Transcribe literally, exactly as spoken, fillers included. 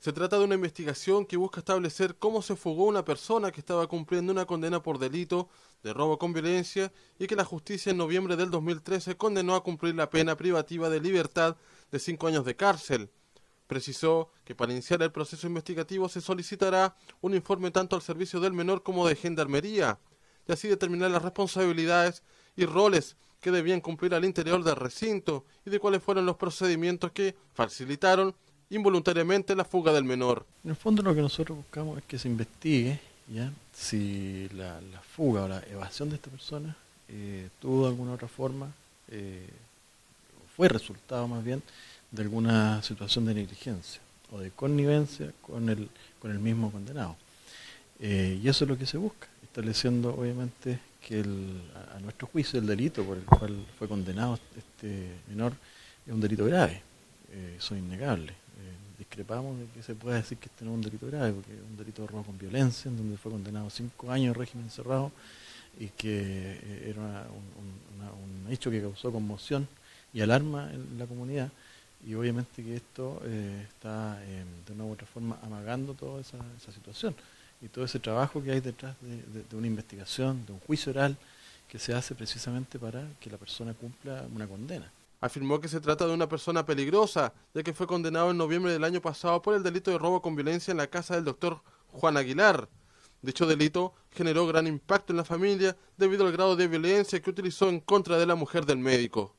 Se trata de una investigación que busca establecer cómo se fugó una persona que estaba cumpliendo una condena por delito de robo con violencia y que la justicia en noviembre del dos mil trece condenó a cumplir la pena privativa de libertad de cinco años de cárcel. Precisó que para iniciar el proceso investigativo se solicitará un informe tanto al servicio del menor como de gendarmería, y así determinar las responsabilidades y roles que debían cumplir al interior del recinto y de cuáles fueron los procedimientos que facilitaron involuntariamente la fuga del menor. En el fondo lo que nosotros buscamos es que se investigue ya si la, la fuga o la evasión de esta persona eh, tuvo de alguna otra forma, eh, fue resultado más bien de alguna situación de negligencia o de connivencia con el, con el mismo condenado. Eh, y eso es lo que se busca, estableciendo obviamente que el, a, a nuestro juicio el delito por el cual fue condenado este menor es un delito grave, eh, eso es innegable. Eh, discrepamos de que se pueda decir que este no es un delito grave, porque es un delito de robo con violencia, en donde fue condenado a cinco años de régimen cerrado y que eh, era una, un, una, un hecho que causó conmoción y alarma en la comunidad, y obviamente que esto eh, está eh, de una u otra forma amagando toda esa, esa situación y todo ese trabajo que hay detrás de, de, de una investigación, de un juicio oral que se hace precisamente para que la persona cumpla una condena. Afirmó que se trata de una persona peligrosa, ya que fue condenado en noviembre del año pasado por el delito de robo con violencia en la casa del doctor Juan Aguilar. Dicho delito generó gran impacto en la familia debido al grado de violencia que utilizó en contra de la mujer del médico.